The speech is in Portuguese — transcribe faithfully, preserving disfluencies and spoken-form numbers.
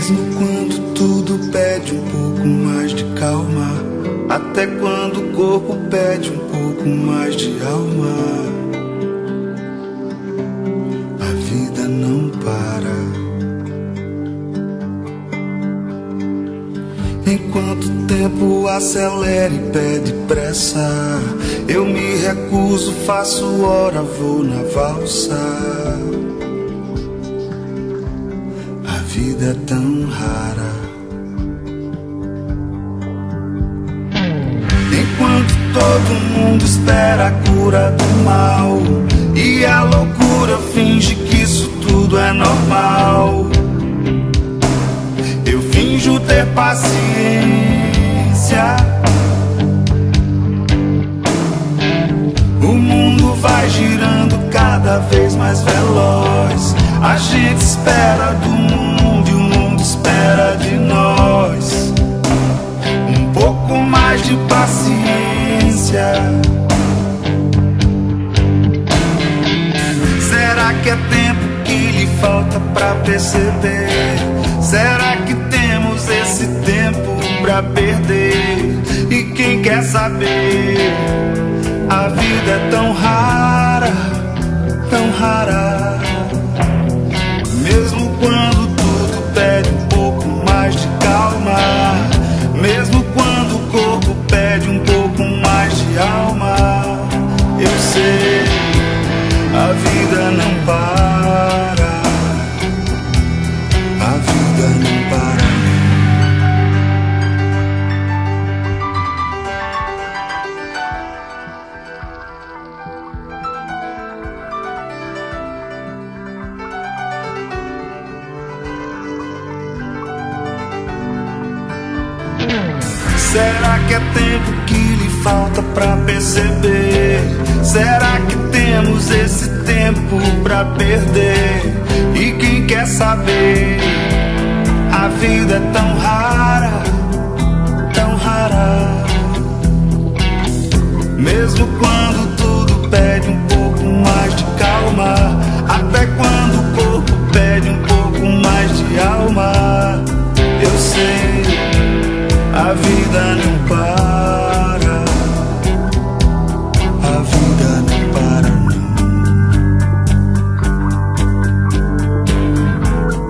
Mesmo quando tudo pede um pouco mais de calma, até quando o corpo pede um pouco mais de alma, a vida não para. Enquanto o tempo acelera e pede pressa, eu me recuso, faço hora, vou na valsa. A vida é tão rara. Enquanto todo mundo espera a cura do mal e a loucura finge que isso tudo é normal, eu finjo ter paciência. O mundo vai girando cada vez mais veloz. A gente espera do mundo e o mundo espera de nós um pouco mais de paciência. Será que é tempo que lhe falta pra perceber? Será que temos esse tempo pra perder? E quem quer saber? A vida é tão rara, tão rara. Mesmo quando tudo pede um pouco mais de calma, mesmo quando o corpo pede um pouco mais de alma, eu sei, a vida não para. A vida não para. Será que é tempo que lhe falta pra perceber? Será que temos esse tempo pra perder? E quem quer saber? A vida é tão rara, tão rara. Mesmo quando